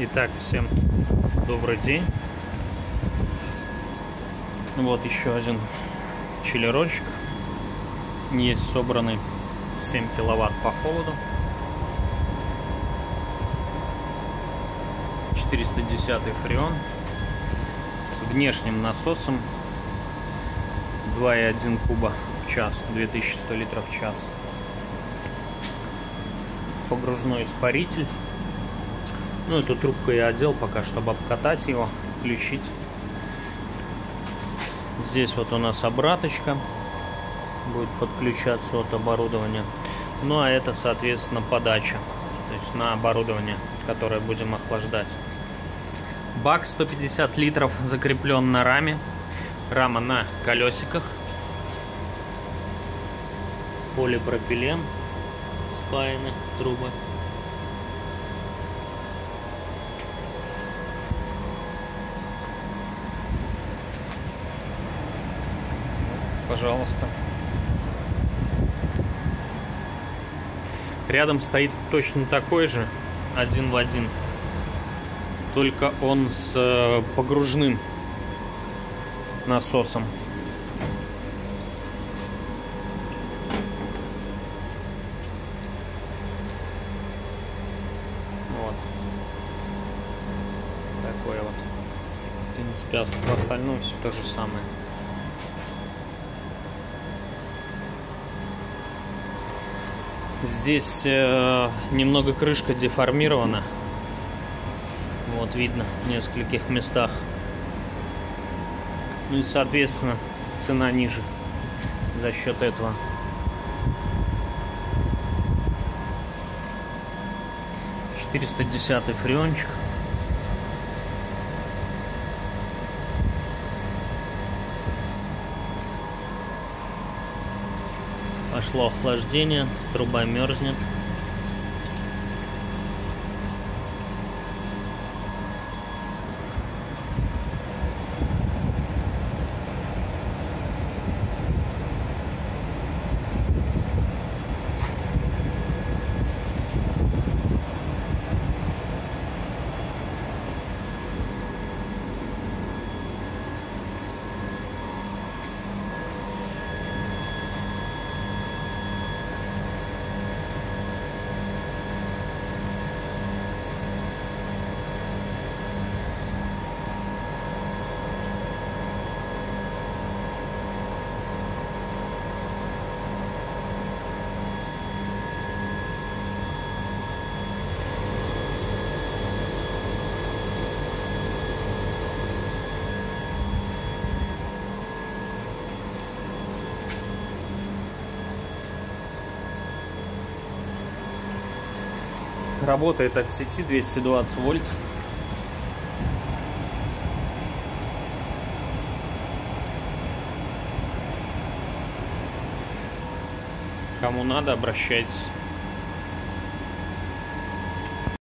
Итак, всем добрый день. Вот еще один чилерочек. Есть собранный 7 киловатт по холоду. 410 фреон с внешним насосом 2,1 куба в час, 2100 литров в час. Погружной испаритель. Ну, эту трубку я одел пока, чтобы обкатать его, включить. Здесь вот у нас обраточка будет подключаться от оборудования. Ну, а это, соответственно, подача, то есть на оборудование, которое будем охлаждать. Бак 150 литров закреплен на раме. Рама на колесиках. Полипропилен, спаяны трубы. Пожалуйста. Рядом стоит точно такой же, один в один, только он с погружным насосом. Вот такой вот. В принципе, в остальном все то же самое. Здесь немного крышка деформирована. Вот видно в нескольких местах. Ну и, соответственно, цена ниже за счет этого. — 410 фреончик. Пошло охлаждение, труба мерзнет. Работает от сети 220 вольт. Кому надо, обращайтесь.